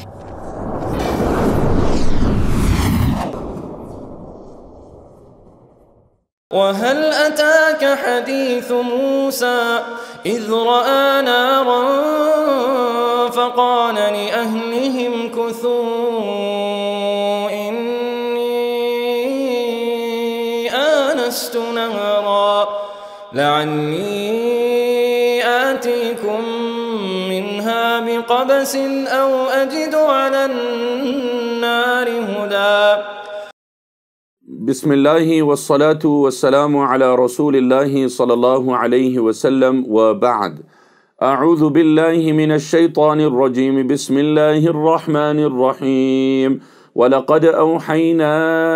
وهل أتاك حديث موسى إذ رأى نارا فقال لأهلهم كثوا إني آنست نارا لعلي آتيكم منها بقبس أو أجد على النار هدى. بسم الله والصلاة والسلام على رسول الله صلى الله عليه وسلم وبعد. أعوذ بالله من الشيطان الرجيم. بسم الله الرحمن الرحيم. ولقد أوحينا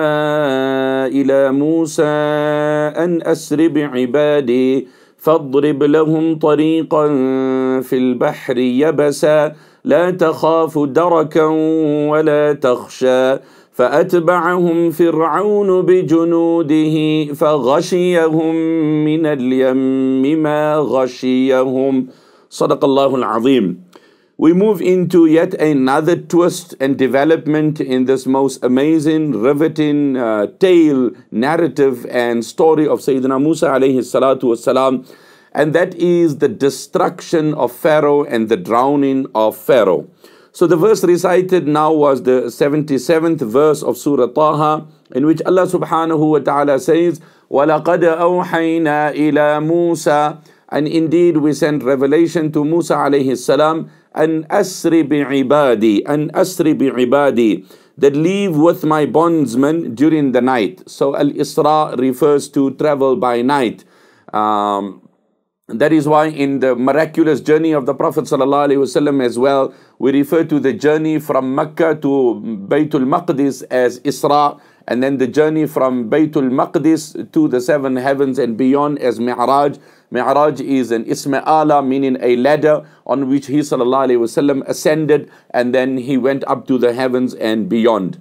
إلى موسى أن أسر بعبادي فاضرب لهم طريقا في البحر يبسا لا تخاف دركا ولا تخشى فأتبعهم فرعون بجنوده فغشيهم من اليم ما غشيهم. صدق الله العظيم. We move into yet another twist and development in this most amazing, riveting tale, narrative and story of Sayyidina Musa alayhi salatu wassalam, and that is the destruction of Pharaoh and the drowning of Pharaoh. So the verse recited now was the 77th verse of Surah Taha, in which Allah subhanahu wa ta'ala says, وَلَقَدْ أَوْحَيْنَا إِلَى مُوسَى, and indeed we sent revelation to Musa alayhi salam, أَنْ أَسْرِ بِعِبَادِي, أَنْ أَسْرِ بِعِبَادِي, that leave with my bondsmen during the night. So Al-Isra refers to travel by night. That is why in the miraculous journey of the Prophet ﷺ as well, we refer to the journey from Mecca to Baytul Maqdis as Isra, and then the journey from Baytul Maqdis to the seven heavens and beyond as Mi'raj. Mi'raj is an isma ala, meaning a ladder on which he ﷺ ascended, and then he went up to the heavens and beyond.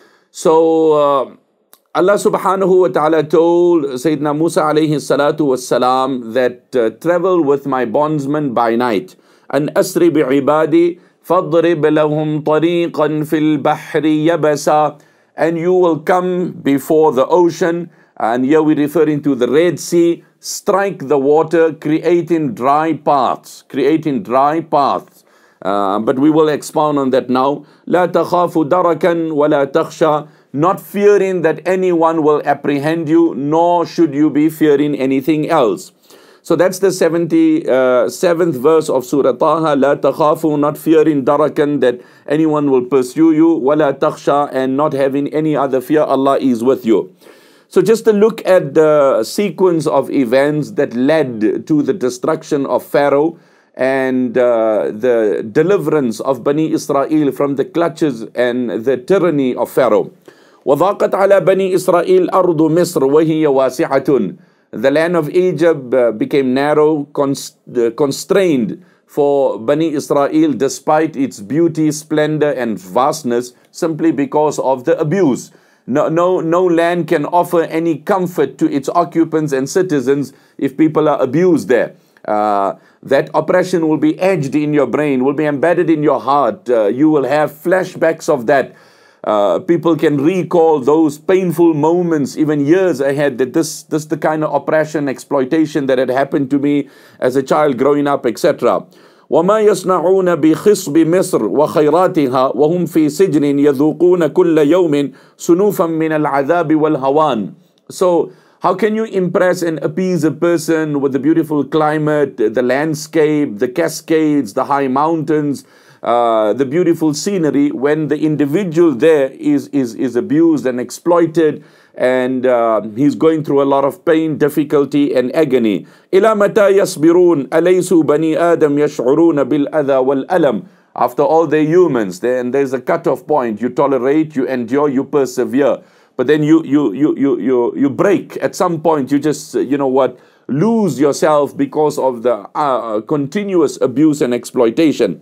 So Allah subhanahu wa ta'ala told Sayyidina Musa alayhi salatu wassalam that travel with my bondsmen by night. An asri bi'ibadi fadrib lahum tariqan fil bahri yabasa, and you will come before the ocean, and here we're referring to the Red Sea, strike the water, creating dry paths, but we will expound on that now. La takhafu darakan wa la takhsha, not fearing that anyone will apprehend you, nor should you be fearing anything else. So that's the 77th verse of Surah Taha. La takhafu, not fearing darakan, that anyone will pursue you, wa la takhsha, and not having any other fear, Allah is with you. So just to look at the sequence of events that led to the destruction of Pharaoh and the deliverance of Bani Israel from the clutches and the tyranny of Pharaoh. وَضَاقَتْ عَلَى بَنِي إِسْرَائِيلَ أَرْضُ مِصْرَ وَهِيَ وَاسِعَةٌ. The land of Egypt became narrow, constrained for Bani Israel despite its beauty, splendor and vastness, simply because of the abuse. No land can offer any comfort to its occupants and citizens if people are abused there. That oppression will be etched in your brain, will be embedded in your heart. You will have flashbacks of that. People can recall those painful moments even years ahead, that this the kind of oppression, exploitation that had happened to me as a child growing up, etc. وَمَا يَصْنَعُونَ بِخِصْبِ مِصْرِ وَخَيْرَاتِهَا وَهُمْ فِي سِجْنٍ يَذُوقُونَ كُلَّ يَوْمٍ سُنُوفًا مِنَ الْعَذَابِ وَالْهَوَانِ. So how can you impress and appease a person with the beautiful climate, the landscape, the cascades, the high mountains, the beautiful scenery, when the individual there is abused and exploited, and he's going through a lot of pain, difficulty and agony. إِلَى مَتَى يَصْبِرُونَ أَلَيْسُوا بَنِي آدَمْ يَشْعُرُونَ بِالْأَذَى وَالْأَلَمِ. After all, they're humans, and there's a cutoff point. You tolerate, you endure, you persevere, but then you break at some point. You just lose yourself because of the continuous abuse and exploitation.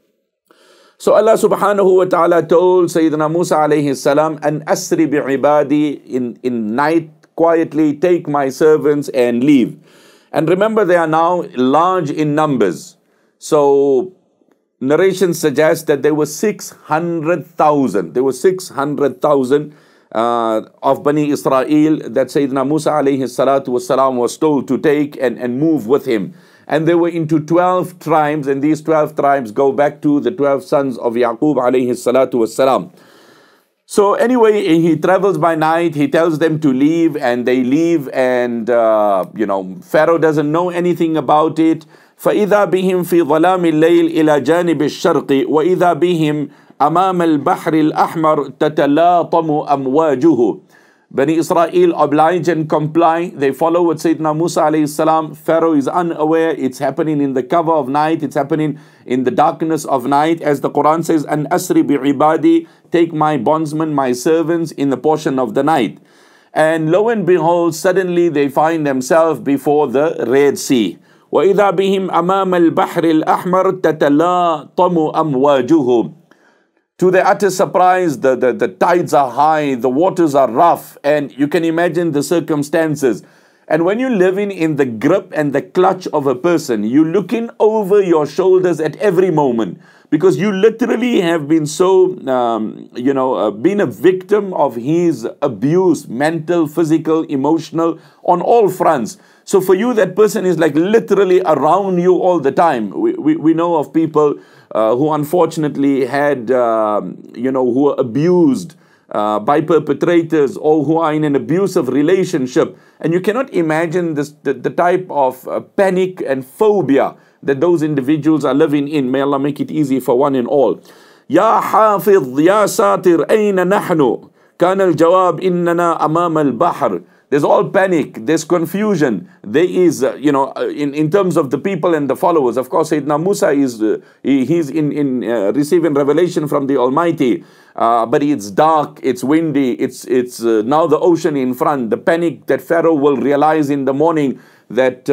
So Allah subhanahu wa ta'ala told Sayyidina Musa alayhi salam, "An asri bi'ibadi," in night, quietly take my servants and leave. And remember, they are now large in numbers. So narrations suggest that there were 600,000. There were 600,000 of Bani Israel that Sayyidina Musa alayhi salatu wasalam was told to take and move with him. And they were into 12 tribes, and these 12 tribes go back to the 12 sons of Yaqub alayhi salatu wasalam. So anyway, he travels by night, he tells them to leave, and they leave, and Pharaoh doesn't know anything about it. فَإِذَا بِهِمْ فِي ظَلَامِ اللَّيْلِ إِلَى جَانِبِ الشَّرْقِ وَإِذَا بِهِمْ أَمَامَ الْبَحْرِ الْأَحْمَرِ تَتَلَاطَمُ أَمْوَاجُهُ. Bani Israel oblige and comply. They follow what Sayyidina Musa alayhi salam. Pharaoh is unaware. It's happening in the cover of night. It's happening in the darkness of night. As the Quran says, An asri bi'ibadi, take my bondsmen, my servants in the portion of the night. And lo and behold, suddenly they find themselves before the Red Sea. وَإِذَا بِهِمْ أَمَامَ الْبَحْرِ الْأَحْمَرِ تَتَلَاطَمُ أَمْوَاجُهُ. To their utter surprise, the tides are high, the waters are rough, and you can imagine the circumstances. And when you're living in the grip and the clutch of a person, you're looking over your shoulders at every moment, because you literally have been so, been a victim of his abuse, mental, physical, emotional, on all fronts. So for you, that person is like literally around you all the time. We know of people who unfortunately had, who were abused by perpetrators, or who are in an abusive relationship. And you cannot imagine the type of panic and phobia that those individuals are living in. May Allah make it easy for one and all. Ya Hafidh, Ya Satir, Ayna Nahnu? Kana al-jawab, Innana Amam al-Bahr. There's all panic, there's confusion. There is, in terms of the people and the followers. Of course, Sayyidina Musa is he's in receiving revelation from the Almighty. But it's dark, it's windy, it's now the ocean in front. The panic that Pharaoh will realize in the morning that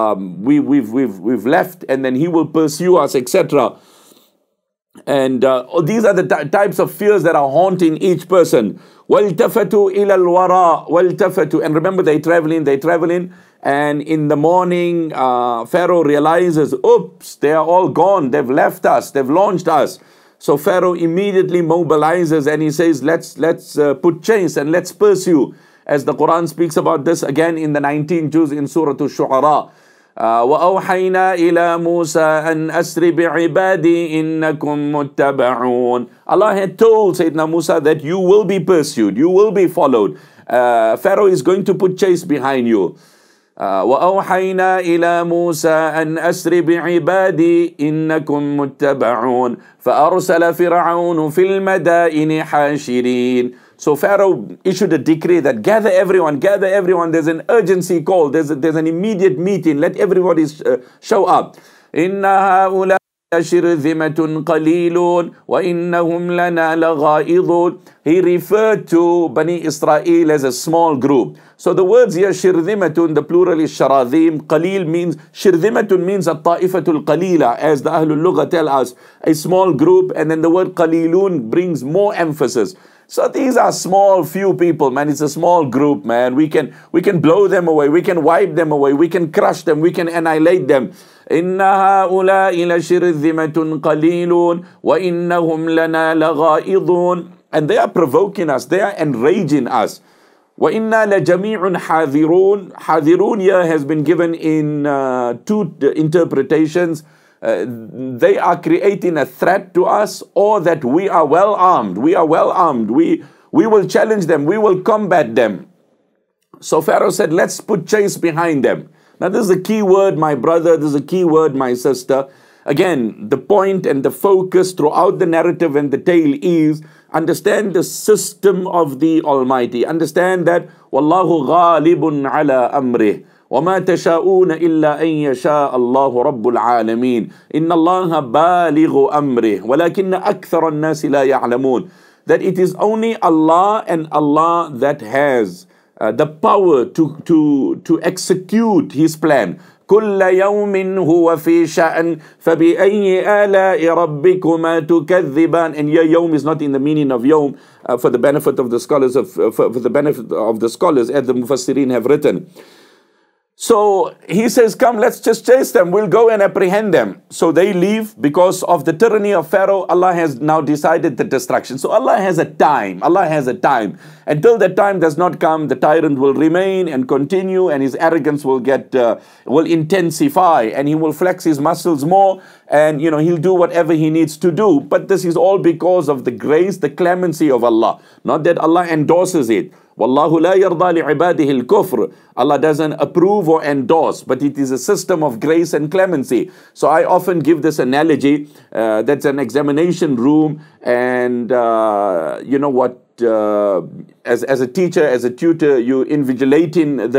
we've left, and then he will pursue us, etc. And these are the types of fears that are haunting each person. وَالْتَفَتُوا إِلَى الْوَرَىٰ وَالْتَفَتُوا. And remember, they're traveling, and in the morning, Pharaoh realizes, oops, they are all gone, they've left us, they've launched us. So Pharaoh immediately mobilizes and he says, let's put chains and let's pursue. As the Quran speaks about this again in the 19th juz in Surah Al-Shu'ara. وَأَوْحَيْنَا إِلَى مُوسَىٰ أَنْ أَسْرِ بِعِبَادِي إِنَّكُمْ مُتَّبَعُونَ. Allah had told Sayyidina Musa that you will be pursued, you will be followed. Pharaoh is going to put chase behind you. وَأَوْحَيْنَا إِلَى مُوسَىٰ أَنْ أَسْرِ بِعِبَادِي إِنَّكُمْ مُتَّبَعُونَ فَأَرْسَلَ فِرْعَوْنُ فِي الْمَدَائِنِ حَاشِرِينَ. So Pharaoh issued a decree that gather everyone. There's an urgency call. There's an immediate meeting. Let everybody show up. إِنَّ هَؤُلَاءِ شِرْذِمَةٌ قَلِيلٌ وَإِنَّهُمْ لَنَا لَغَائِظُونَ. He referred to Bani Israel as a small group. So the words here, shirzimatun, the plural is sharadhim. Qalil means, shirzimatun means a ta'ifatul qalila, as the Ahlul Lugha tell us, a small group. And then the word qalilun brings more emphasis. So these are small few people, man. It's a small group, man. We can blow them away. We can wipe them away. We can crush them. We can annihilate them. إِنَّ هَؤُلَاءِ لَشِرْذِمَةٌ قَلِيلٌ وَإِنَّهُمْ لَنَا لَغَائِظُونَ. And they are provoking us. They are enraging us. وَإِنَّا لَجَمِيعٌ حَاذِرُونَ. حَاذِرُونَ here has been given in two interpretations. They are creating a threat to us, or that we are well armed. We are well armed. We will challenge them. We will combat them. So Pharaoh said, let's put chase behind them. Now this is a key word, my brother. This is a key word, my sister. Again, the point and the focus throughout the narrative and the tale is understand the system of the Almighty. Understand that Wallahu ghalibun ala amrih. وَمَا تَشَاءُونَ إِلَّا أَن يَشَاءَ اللَّهُ رَبُّ الْعَالَمِينَ إِنَّ اللَّهَ بَالِغُ أَمْرِهِ وَلَكِنَّ أَكْثَرَ النَّاسِ لَا يَعْلَمُونَ. That it is only Allah and Allah that has the power to execute His plan. كُلَّ يَوْمٍ هُوَ فِي شَأْنٍ فَبِأَيِّ آلَاءِ رَبِّكُمَا تُكَذِّبَانِ. And here yawm is not in the meaning of yawm for the benefit of the scholars, for the benefit of the scholars, as the Mufassirin have written. So he says, come, let's just chase them. We'll go and apprehend them. So they leave because of the tyranny of Pharaoh. Allah has now decided the destruction. So Allah has a time. Allah has a time. Until that time does not come, the tyrant will remain and continue, and his arrogance will will intensify, and he will flex his muscles more, and he'll do whatever he needs to do. But this is all because of the grace, the clemency of Allah. Not that Allah endorses it. Wallahu la yarda li'ibadihi al-kufr. Allah doesn't approve or endorse, but it is a system of grace and clemency. So I often give this analogy. That's an examination room, and as a teacher, as a tutor, you invigilating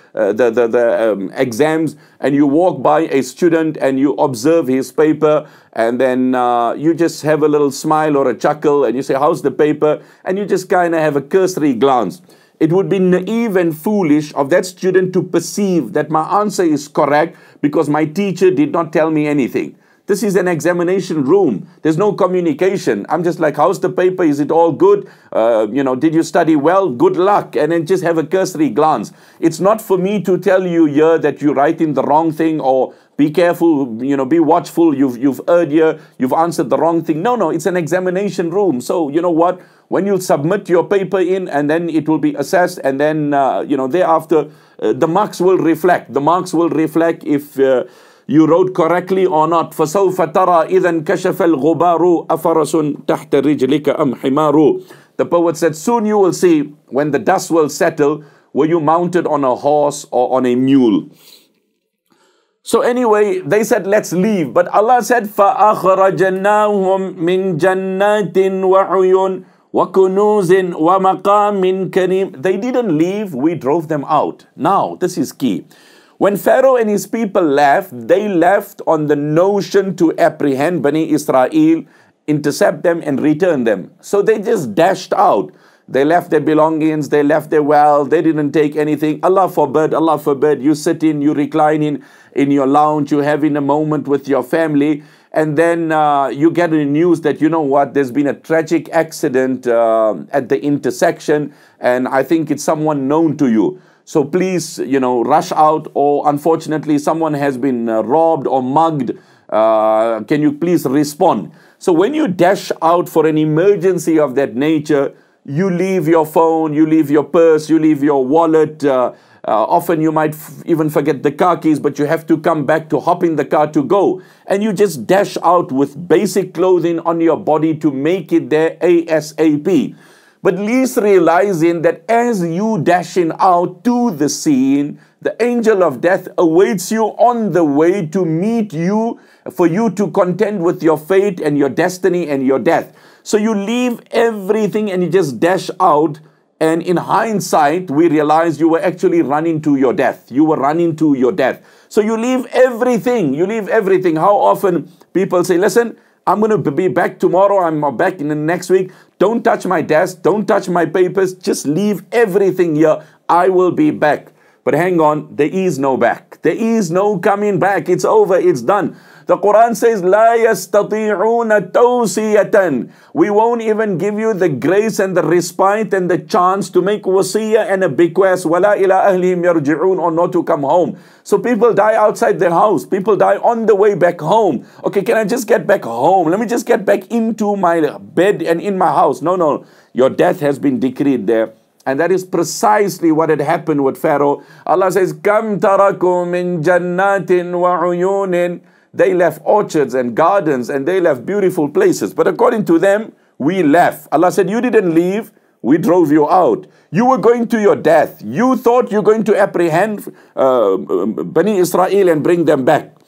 the exams, and you walk by a student and you observe his paper, and then you just have a little smile or a chuckle, and you say, how's the paper? And you just kind of have a cursory glance. It would be naive and foolish of that student to perceive that my answer is correct because my teacher did not tell me anything. This is an examination room. There's no communication. I'm just like, how's the paper? Is it all good? Did you study well? Good luck. And then just have a cursory glance. It's not for me to tell you here that you write in the wrong thing, or be careful, be watchful. You've erred here. You've answered the wrong thing. No, it's an examination room. So you know what? When you submit your paper in, and then it will be assessed, and then, thereafter, the marks will reflect. The marks will reflect if you wrote correctly or not. فَسَوْفَ تَرَى إِذًا كَشَفَ الْغُبَارُ أَفَرَسٌ تَحْتَ رِجْلِكَ أَمْ حِمَارُ. The poet said, soon you will see, when the dust will settle, were you mounted on a horse or on a mule. So anyway, they said, let's leave. But Allah said, فَأَخْرَجَنَّاهُمْ مِنْ جَنَّاتٍ وَعُيُونٍ وَكُنُوزٍ وَمَقَامٍ كَرِيمٍ. They didn't leave, we drove them out. Now, this is key. When Pharaoh and his people left, they left on the notion to apprehend Bani Israel, intercept them and return them. So they just dashed out. They left their belongings, they left their wealth, they didn't take anything. Allah forbid, Allah forbid. You sit in, you recline in your lounge, you having a moment with your family, and then you get the news that, there's been a tragic accident at the intersection, and I think it's someone known to you. So please, rush out, or unfortunately someone has been robbed or mugged. Can you please respond? So when you dash out for an emergency of that nature, you leave your phone, you leave your purse, you leave your wallet. Often you might even forget the car keys, but you have to come back to hop in the car to go. And you just dash out with basic clothing on your body to make it there ASAP. But least realizing that as you dashing out to the scene, the angel of death awaits you on the way to meet you, for you to contend with your fate and your destiny and your death. So you leave everything and you just dash out. And in hindsight, we realize you were actually running to your death. You were running to your death. So you leave everything. You leave everything. How often people say, listen, I'm going to be back tomorrow. I'm back in the next week. Don't touch my desk. Don't touch my papers. Just leave everything here. I will be back. But hang on, there is no back. There is no coming back. It's over. It's done. The Quran says, لا يستطيعون توصية. We won't even give you the grace and the respite and the chance to make wasiyah and a bequest. وَلَا إِلَىٰ أَهْلِهِمْ يَرْجِعُونَ, or not to come home. So people die outside their house. People die on the way back home. Okay, can I just get back home? Let me just get back into my bed and in my house. No. Your death has been decreed there. And that is precisely what had happened with Pharaoh. Allah says, كَمْ تَرَكُوا مِنْ جَنَّاتٍ وَعُيُونٍ. They left orchards and gardens, and they left beautiful places. But according to them, we left. Allah said, you didn't leave, we drove you out. You were going to your death. You thought you're going to apprehend Bani Israel and bring them back.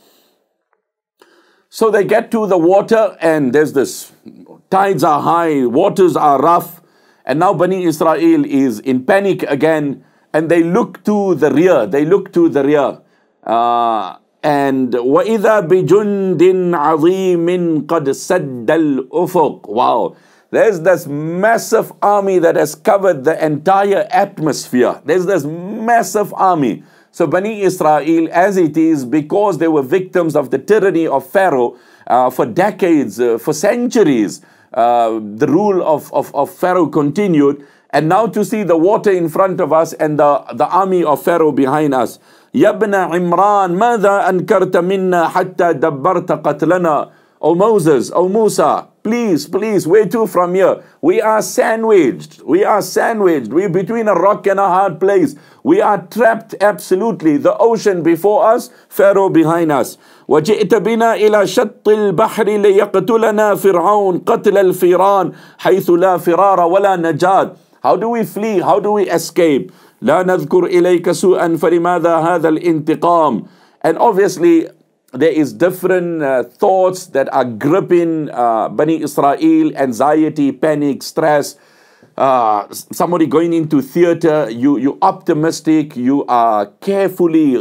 So they get to the water, and there's this, tides are high, waters are rough. And now Bani Israel is in panic again, and they look to the rear. They look to the rear. And وَإِذَا بِجُنْدٍ عَظِيمٍ قَدْ سَدَّ الْأُفُقِ. Wow. There's this massive army that has covered the entire atmosphere. There's this massive army. So Bani Israel, as it is, because they were victims of the tyranny of Pharaoh for decades, for centuries, the rule of Pharaoh continued. And now to see the water in front of us and the army of Pharaoh behind us. يا ابن عمران ماذا أنكرت منا حتى دبرت قتلنا. O Moses, O Musa, please, where to from here? We are sandwiched. We're between a rock and a hard place. We are trapped absolutely. The ocean before us, Pharaoh behind us. وجئت بنا إلى شط البحر ليقتلنا فرعون قتل الفيران حيث لا فرار ولا نجاة. How do we flee? How do we escape? لا نذكر إليك سوءا فلماذا هذا الانتقام. And obviously, there is different thoughts that are gripping Bani Israel: anxiety, panic, stress. Somebody going into theater, you optimistic, you are carefully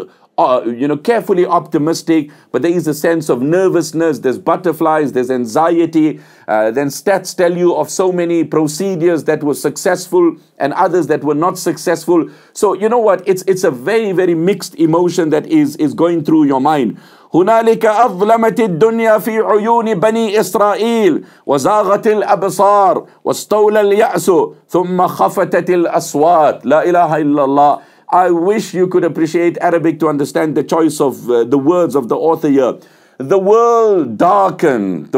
optimistic, but there is a sense of nervousness, there's butterflies, there's anxiety. Then stats tell you of so many procedures that were successful and others that were not successful. So you know what, it's a very, very mixed emotion that is going through your mind. هنالك أظلمت الدنيا في عيون بني إسرائيل وزاغت الأبصار واستولى اليأس ثم خفتت الأصوات. لا إله إلا الله. I wish you could appreciate Arabic to understand the choice of the words of the author here. The world darkened.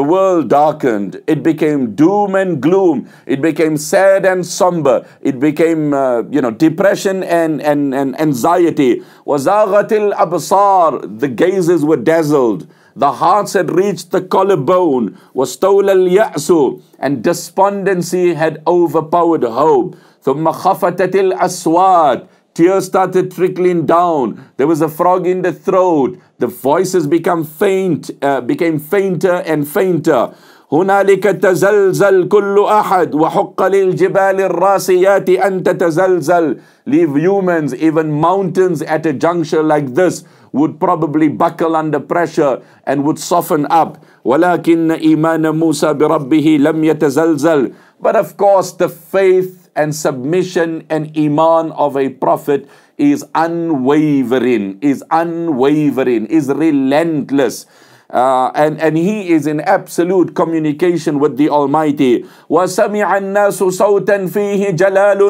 It became doom and gloom. It became sad and somber. It became, depression and anxiety. وَزَاغَتِ الْأَبْصَارِ. The gazes were dazzled. The hearts had reached the collarbone. وَاسْتَوْلَى الْيَأْسُ. And despondency had overpowered hope. ثُمَّ خَفَتَتِ الْأَصْوَاتِ. Tears started trickling down. There was a frog in the throat. The voices became fainter and fainter. هنالك تزلزل كل أحد وحق للجبال الراسيات أن تتزلزل. Leave humans, even mountains at a juncture like this would probably buckle under pressure and would soften up. ولكن إيمان موسى بربه لم يتزلزل. But of course the faith and submission and iman of a prophet is unwavering, is relentless. And he is in absolute communication with the Almighty. وَسَمِعَ النَّاسُ صَوْتًا فِيهِ جَلَالُ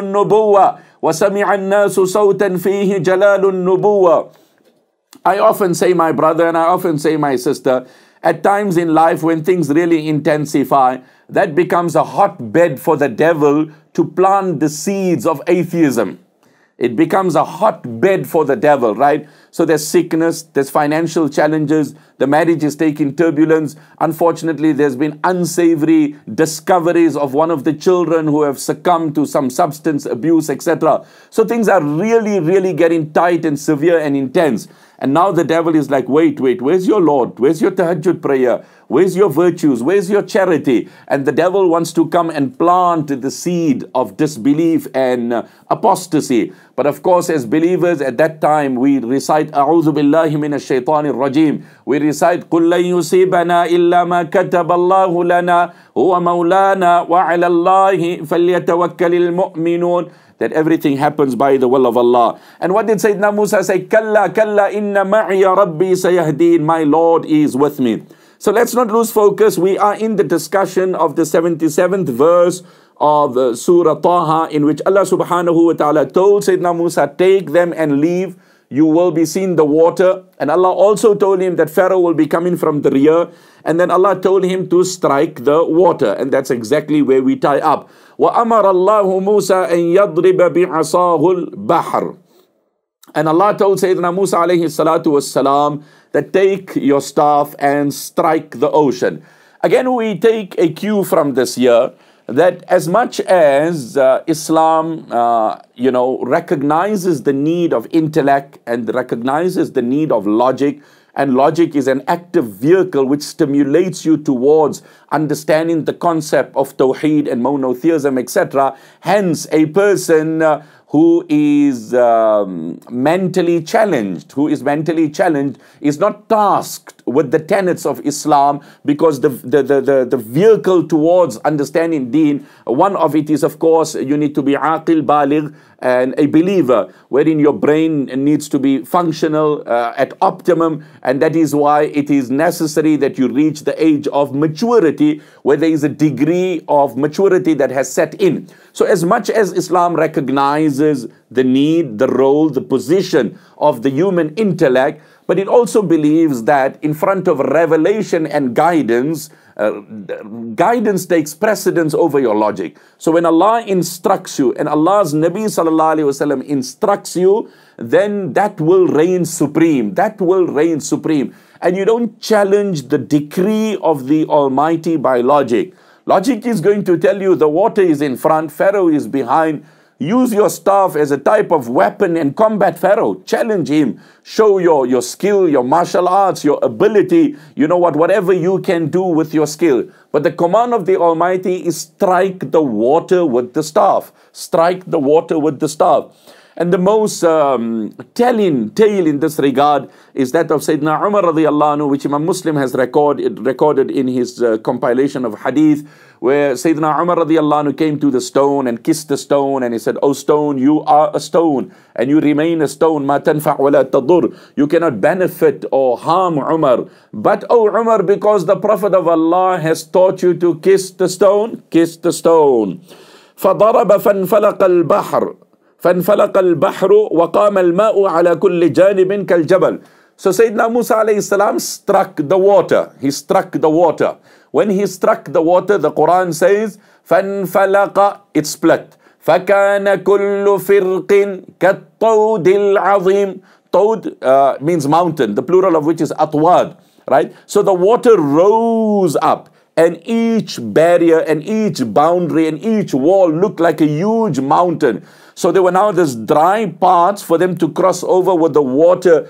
النُّبُوَّةِ. I often say, my brother, and I often say, my sister, at times in life when things really intensify, that becomes a hotbed for the devil to plant the seeds of atheism. It becomes a hotbed for the devil, right? So there's sickness, there's financial challenges, the marriage is taking turbulence. Unfortunately, there's been unsavory discoveries of one of the children who have succumbed to some substance abuse, etc. So things are really, really getting tight and severe and intense. And now the devil is like, wait, where's your Lord? Where's your tahajjud prayer? Where's your virtues? Where's your charity? And the devil wants to come and plant the seed of disbelief and apostasy. But of course, as believers at that time, we recite, A'udhu billahi minash shaitanir rajim. We recite, قُلْ لَن يُصِيبَنَا إِلَّا مَا كَتَبَ اللَّهُ لَنَا هُوَ مَوْلَانَا وَعَلَى اللَّهِ فَلْيَتَوَكَّلِ الْمُؤْمِنُونَ. That everything happens by the will of Allah. And what did Sayyidina Musa say? Kalla, inna ma'iya rabbi sayahdeen. My Lord is with me. So let's not lose focus. We are in the discussion of the 77th verse of Surah Taha, in which Allah subhanahu wa ta'ala told Sayyidina Musa, take them and leave. You will be seeing the water. And Allah also told him that Pharaoh will be coming from the rear. And then Allah told him to strike the water. And that's exactly where we tie up. وَأَمَرَ اللَّهُ مُوسَى أَن يَضْرِبَ بِعَصَاهُ الْبَحْرِ. And Allah told Sayyidina Musa alayhi salatu wassalam that take your staff and strike the ocean. Again, we take a cue from this year that as much as Islam, recognizes the need of intellect and recognizes the need of logic, and logic is an active vehicle which stimulates you towards understanding the concept of Tawheed and monotheism, etc. Hence, a person who is mentally challenged, is not tasked with the tenets of Islam, because the vehicle towards understanding deen, one of it is, of course, you need to be aqil, baligh, and a believer, wherein your brain needs to be functional at optimum, and that is why it is necessary that you reach the age of maturity, where there is a degree of maturity that has set in. So as much as Islam recognizes recognizes the need, the role, the position of the human intellect, but it also believes that in front of revelation and guidance, guidance takes precedence over your logic. So when Allah instructs you and Allah's Nabi sallallahu alaihi wasallam instructs you, then that will reign supreme. That will reign supreme. And you don't challenge the decree of the Almighty by logic. Logic is going to tell you the water is in front, Pharaoh is behind. Use your staff as a type of weapon and combat Pharaoh. Challenge him. Show your skill, your martial arts, your ability. You know what? Whatever you can do with your skill. But the command of the Almighty is strike the water with the staff. Strike the water with the staff. And the most telling tale in this regard is that of Sayyidina Umar radiallahu anhu, which Imam Muslim has recorded in his compilation of hadith, where Sayyidina Umar radiallahu anhu came to the stone and kissed the stone, and he said, "Oh stone, you are a stone and you remain a stone. Ma tanfa' wa la tadur. You cannot benefit or harm, Umar. But oh Umar, because the Prophet of Allah has taught you to kiss the stone, kiss the stone." فَضَرَبَ فَانْفَلَقَ الْبَحْرُ فَانْفَلَقَ الْبَحْرُ وَقَامَ الْمَاءُ عَلَى كُلِّ جَانِبٍ كَالْجَبَلِ. So Sayyidina Musa alayhi salam struck the water. He struck the water. When he struck the water, the Quran says, فَانْفَلَقَ, it split. فَكَانَ كُلُّ فِرْقٍ كَالطَّوْدِ الْعَظِيمِ. Tawd means mountain, the plural of which is atwad, right? So the water rose up, and each barrier and each boundary and each wall looked like a huge mountain. So there were now these dry parts for them to cross over with the water,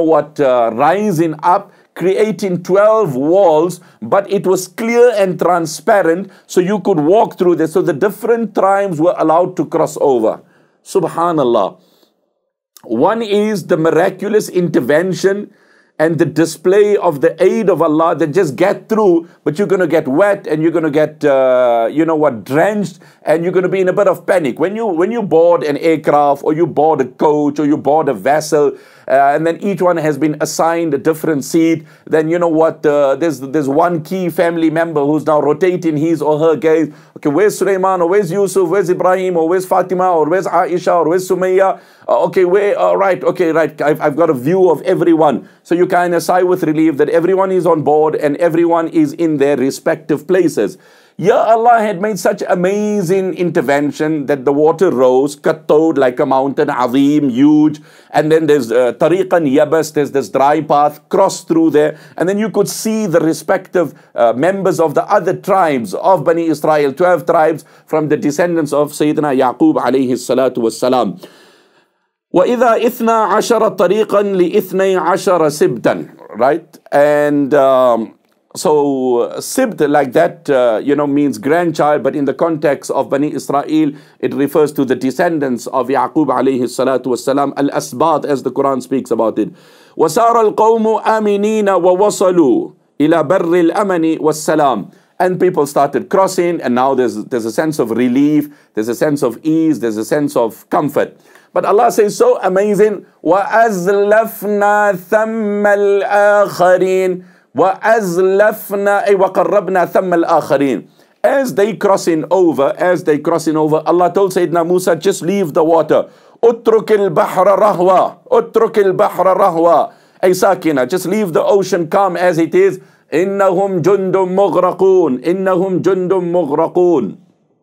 rising up, creating 12 walls, but it was clear and transparent, so you could walk through this. So the different tribes were allowed to cross over. Subhanallah. One is the miraculous intervention and the display of the aid of Allah that just get through, but you're going to get wet and you're going to get, drenched, and you're going to be in a bit of panic. When you board an aircraft, or you board a coach, or you board a vessel, and then each one has been assigned a different seat, then you know what, there's one key family member who's now rotating his or her gaze. Okay, where's Sulaiman, or where's Yusuf, where's Ibrahim, or where's Fatima, or where's Aisha, or where's Sumayya? Okay, right, I've got a view of everyone. So you kind of sigh with relief that everyone is on board and everyone is in their respective places. Ya Allah had made such amazing intervention that the water rose, kattod, like a mountain, azim, huge, and then there's tariqan yabas, there's this dry path, cross through there, and then you could see the respective members of the other tribes of Bani Israel, 12 tribes from the descendants of Sayyidina Yaqub alayhi salatu wassalam. وَإِذَا إِثْنَا عَشَرَ طَرِيقًا لِإِثْنَيْ عَشَرَ سِبْتًا. Right? And so Sibt, like that, means grandchild, but in the context of Bani Israel, it refers to the descendants of Yaqub alayhi salatu wassalam, al-asbat, as the Quran speaks about it. وَسَارَ الْقَوْمُ آمِنِينَ وَوَصَلُوا إِلَى بَرِّ الْأَمَنِ وَالسَّلَامِ. And people started crossing, and now there's a sense of relief, there's a sense of ease, there's a sense of comfort. But Allah says, so amazing, وَأَزْلَفْنَا ثَمَّ الْآخَرِينَ وَأَزْلَفْنَا أي وَقَرَّبْنَا ثَمَّ الْآخَرِينَ. As they crossing over, Allah told Sayyidina Musa, just leave the water. أُتْرُكِ الْبَحْرَ رَهْوَى أُتْرُكِ الْبَحْرَ رَهْوَى أي ساكنة, just leave the ocean calm as it is. إِنَّهُمْ جُنْدٌ مُغْرَقُونَ إِنَّهُمْ جُنْدٌ مُغْرَقُونَ.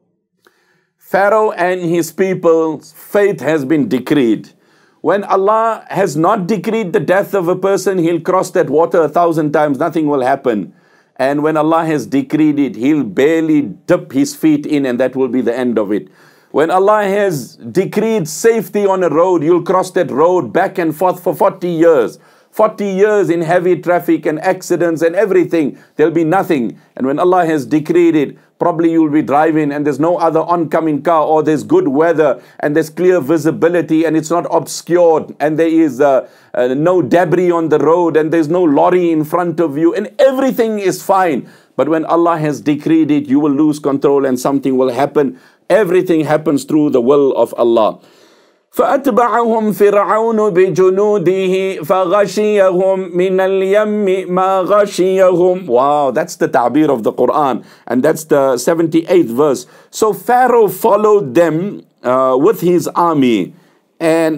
Pharaoh and his people's fate has been decreed. When Allah has not decreed the death of a person, he'll cross that water 1,000 times, nothing will happen. And when Allah has decreed it, he'll barely dip his feet in, and that will be the end of it. When Allah has decreed safety on a road, you'll cross that road back and forth for 40 years. 40 years in heavy traffic and accidents and everything, there'll be nothing. And when Allah has decreed it, probably you'll be driving and there's no other oncoming car, or there's good weather and there's clear visibility and it's not obscured, and there is no debris on the road and there's no lorry in front of you, and everything is fine. But when Allah has decreed it, you will lose control and something will happen. Everything happens through the will of Allah. فأتبعهم فرعون بجنوده فغشيهم من اليم ما غشيهم. Wow, that's the ta'bir of the Quran, and that's the 78th verse. So Pharaoh followed them with his army. And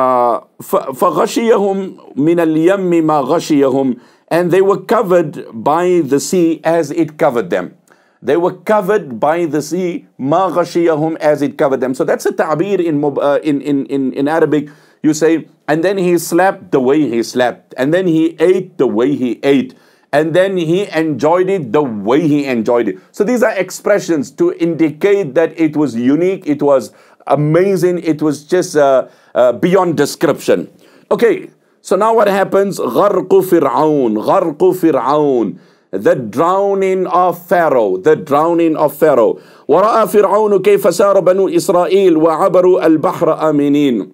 فَغَشِيَهُمْ مِنَ الْيَمِّ مَا غَشِيَهُمْ, and they were covered by the sea as it covered them. They were covered by the sea, مَا غَشِيَهُمْ, as it covered them. So that's a ta'bir in Arabic. You say, and then he slept the way he slept, and then he ate the way he ate, and then he enjoyed it the way he enjoyed it. So these are expressions to indicate that it was unique, it was amazing, it was just beyond description. Okay, so now what happens? غَرْقُ فِرْعَوْنَ, غَرْقُ فِرْعَوْنَ, the drowning of Pharaoh, the drowning of Pharaoh. وَرَأَى فِرْعَوْنُ كَيْفَ سَارَ بَنُو إِسْرَائِيلَ وَعَبَرُوا الْبَحْرَ آمِنِينَ.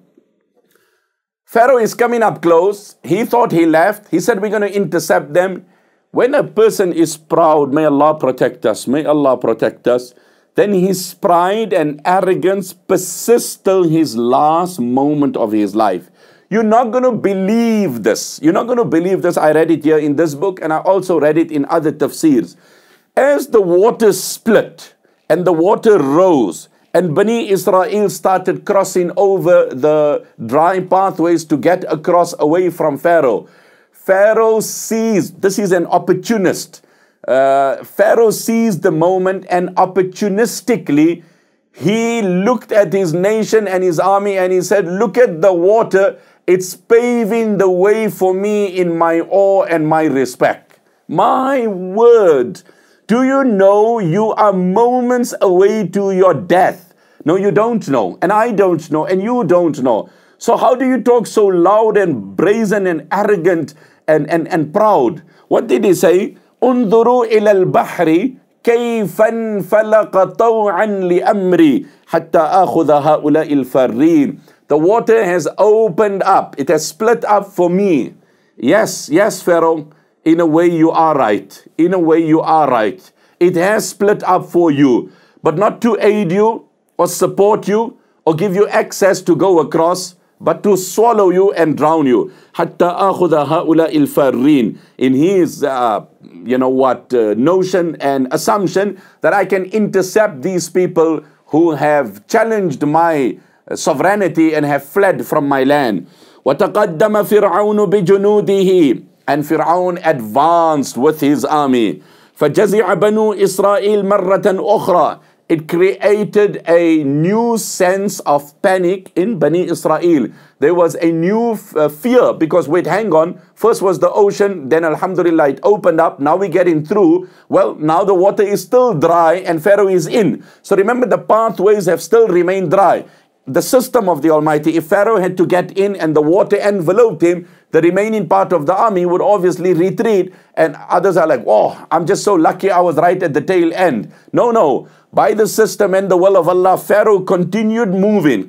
Pharaoh is coming up close. He thought he left. He said, we're going to intercept them. When a person is proud, may Allah protect us, may Allah protect us, then his pride and arrogance persists till his last moment of his life. You're not going to believe this. You're not going to believe this. I read it here in this book, and I also read it in other tafsirs. As the water split and the water rose, and Bani Israel started crossing over the dry pathways to get across away from Pharaoh. Pharaoh sees, this is an opportunist. Pharaoh seized the moment, and opportunistically, he looked at his nation and his army and he said, look at the water. It's paving the way for me in my awe and my respect. My word. Do you know you are moments away to your death? No, you don't know. And I don't know. And you don't know. So how do you talk so loud and brazen and arrogant and proud? What did he say? انظروا إلى البحر كيف انفلق طوعا لأمري حتى أخذ هؤلاء الفارين. The water has opened up. It has split up for me. Yes, yes, Pharaoh. In a way you are right. In a way you are right. It has split up for you. But not to aid you or support you or give you access to go across, but to swallow you and drown you. حتى أخذ هؤلاء الفارين. In his, notion and assumption that I can intercept these people who have challenged my sovereignty and have fled from my land. وتقدم فرعون بجنوده. And Fir'aun advanced with his army. فجزع بنو إسرائيل مرة أخرى. It created a new sense of panic in Bani Israel. There was a new fear because, wait, hang on. First was the ocean, then Alhamdulillah it opened up. Now we're getting through. Well, now the water is still dry and Pharaoh is in. So remember, the pathways have still remained dry. The system of the Almighty, if Pharaoh had to get in and the water enveloped him, the remaining part of the army would obviously retreat. And others are like, oh, I'm just so lucky I was right at the tail end. No, no. By the system and the will of Allah, Pharaoh continued moving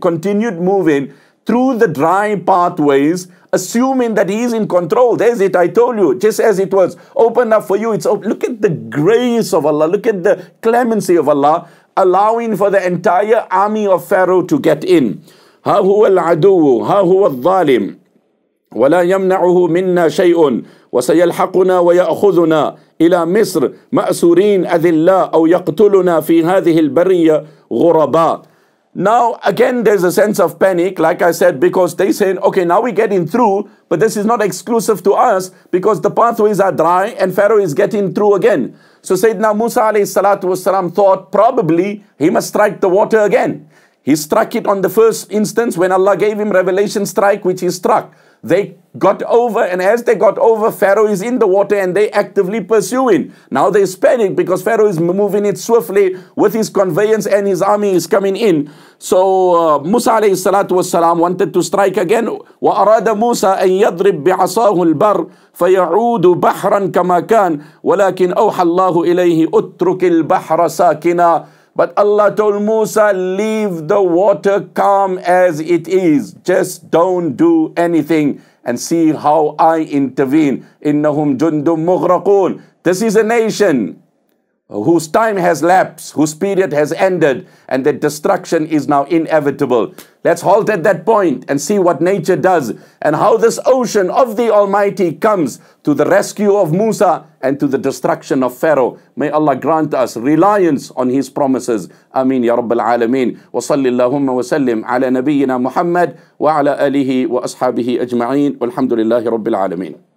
through the dry pathways, assuming that he is in control. There's it, I told you, just as it was opened up for you. It's open. Look at the grace of Allah. Look at the clemency of Allah, allowing for the entire army of Pharaoh to get in. ها هو العدو ها هو الظالم ولا يمنعه منا شيء وسيلحقنا ويأخذنا إلى مصر مأسورين أذلاء أو يقتلنا في هذه البرية غرباء. Now again there's a sense of panic, like I said, because they say, okay, now we're getting through, but this is not exclusive to us because the pathways are dry and Pharaoh is getting through again. So Sayyidina Musa alayhi salatu wasalam thought probably he must strike the water again. He struck it on the first instance when Allah gave him revelation strike, which he struck. They got over, and as they got over, Pharaoh is in the water and they actively pursuing. Now there's panic because Pharaoh is moving it swiftly with his conveyance and his army is coming in. So Musa alayhi salatu wassalam wanted to strike again. وَأَرَادَ مُوسَى أَن يَضْرِبْ بِعَصَاهُ الْبَرِّ فَيَعُودُ بَحْرًا كَمَا كَانَ وَلَكِنْ أَوْحَى اللَّهُ إِلَيْهِ أُتْرُكِ الْبَحْرَ سَاكِنًا. But Allah told Musa, leave the water calm as it is. Just don't do anything and see how I intervene. إِنَّهُمْ جُنْدٌ مُغْرَقُونَ. This is a nation whose time has lapsed, whose period has ended, and that destruction is now inevitable. Let's halt at that point and see what nature does and how this ocean of the Almighty comes to the rescue of Musa and to the destruction of Pharaoh. May Allah grant us reliance on His promises. Ameen ya Rabbil Alameen. Wa salli Allahumma wa sallim ala nabiyyina Muhammad wa ala alihi wa ashabihi ajma'een. Walhamdulillahi Rabbil Alameen.